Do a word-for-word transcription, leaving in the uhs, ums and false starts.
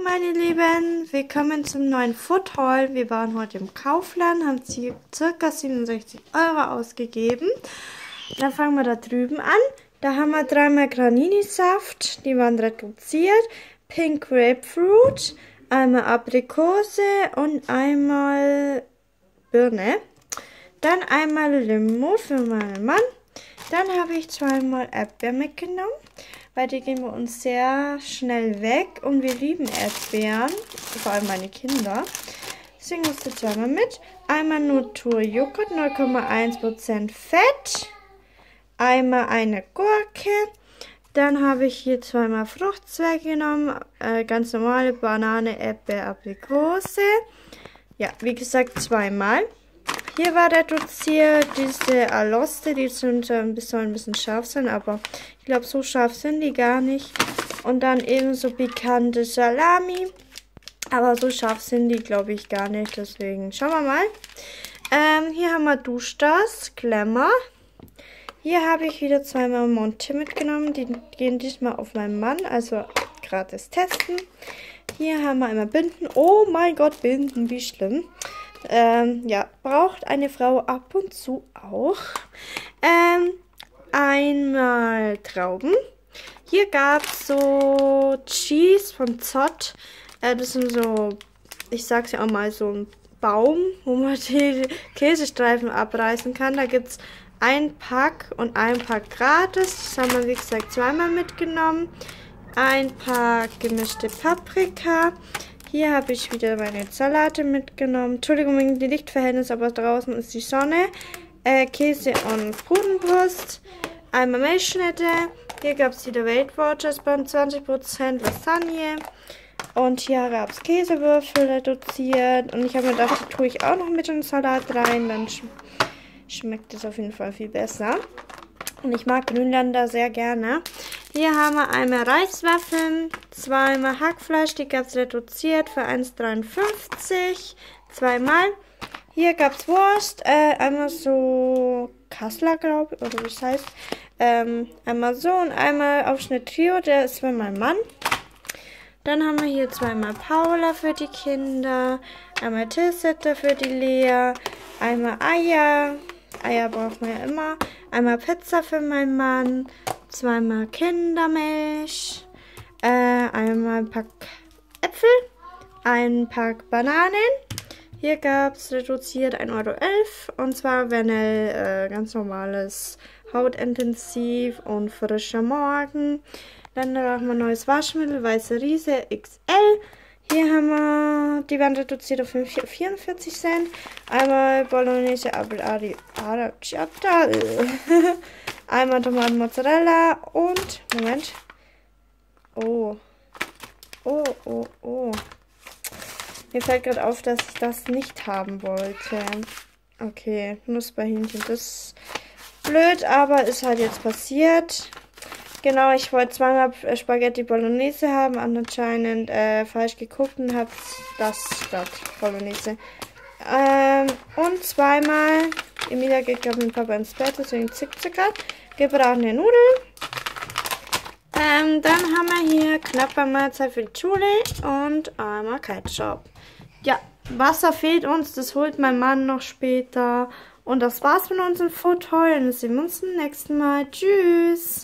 meine Lieben, willkommen zum neuen Food Haul. Wir waren heute im Kaufland, haben ca. siebenundsechzig Euro ausgegeben. Dann fangen wir da drüben an. Da haben wir dreimal Granini-Saft, die waren reduziert, Pink Grapefruit, einmal Aprikose und einmal Birne. Dann einmal Limo für meinen Mann. Dann habe ich zweimal Erdbeeren mitgenommen, weil die gehen bei uns sehr schnell weg und wir lieben Erdbeeren, vor allem meine Kinder. Deswegen musste ich zweimal mit. Einmal Naturjoghurt, null Komma eins Prozent Fett. Einmal eine Gurke. Dann habe ich hier zweimal Fruchtzweige genommen, äh, ganz normale Banane, Erdbeer, Aprikose. Ja, wie gesagt zweimal. Hier war reduziert diese Aloste, die sind ein bisschen, ein bisschen scharf sein, aber ich glaube, so scharf sind die gar nicht. Und dann ebenso pikante Salami, aber so scharf sind die, glaube ich, gar nicht. Deswegen schauen wir mal. Ähm, hier haben wir Duschdas, Glamour. Hier habe ich wieder zweimal Monte mitgenommen, die gehen diesmal auf meinen Mann, also gratis testen. Hier haben wir einmal Binden. Oh mein Gott, Binden, wie schlimm. Ähm, ja, braucht eine Frau ab und zu auch. Ähm, einmal Trauben. Hier gab es so Cheese von Zott. Äh, das sind so, ich sag's ja auch mal, so ein Baum, wo man die Käsestreifen abreißen kann. Da gibt es ein Pack und ein Pack gratis. Das haben wir, wie gesagt, zweimal mitgenommen. Ein Pack gemischte Paprika. Hier habe ich wieder meine Salate mitgenommen. Entschuldigung wegen die Lichtverhältnisse, aber draußen ist die Sonne. Äh, Käse und Pudenbrust. Einmal Milchschnitte. Hier gab es wieder Weight Watchers beim zwanzig Prozent Lasagne. Und hier gab es Käsewürfel reduziert. Und ich habe mir gedacht, die tue ich auch noch mit in den Salat rein. Dann sch schmeckt es auf jeden Fall viel besser. Und ich mag Grünländer sehr gerne. Hier haben wir einmal Reiswaffeln, zweimal Hackfleisch, die gab es reduziert für eins dreiundfünfzig, zweimal. Hier gab es Wurst, äh, einmal so Kassler, glaube ich, oder wie es heißt. Ähm, einmal so und einmal Aufschnitt Trio, der ist für meinen Mann. Dann haben wir hier zweimal Paula für die Kinder, einmal Tilsiter für die Lea, einmal Eier, Eier brauchen wir ja immer, einmal Pizza für meinen Mann, zweimal Kindermilch, äh, einmal ein Pack Äpfel, ein Pack Bananen. Hier gab es reduziert ein Euro elf und zwar Vanille, äh, ganz normales, hautintensiv und frischer Morgen. Dann brauchen wir neues Waschmittel, weiße Riese X L. Hier haben wir, die waren reduziert auf vierundvierzig Cent. Einmal Bolognese Arrabbiata. Einmal Tomaten Mozzarella und, Moment. Oh. Oh, oh, oh. Mir fällt gerade auf, dass ich das nicht haben wollte. Okay, Knusperhähnchen. Das ist blöd, aber ist halt jetzt passiert. Genau, ich wollte zweimal Spaghetti Bolognese haben, anscheinend äh, falsch geguckt und habe das statt Bolognese. Ähm, und zweimal, Emilia geht glaube ich mit Papa ins Bett, deswegen Zickzack, gebratene Nudeln. Ähm, dann haben wir hier knappe Mahlzeit für die Schule und einmal Ketchup. Ja, Wasser fehlt uns, das holt mein Mann noch später. Und das war's von unserem Food Haul und das sehen wir uns beim nächsten Mal. Tschüss!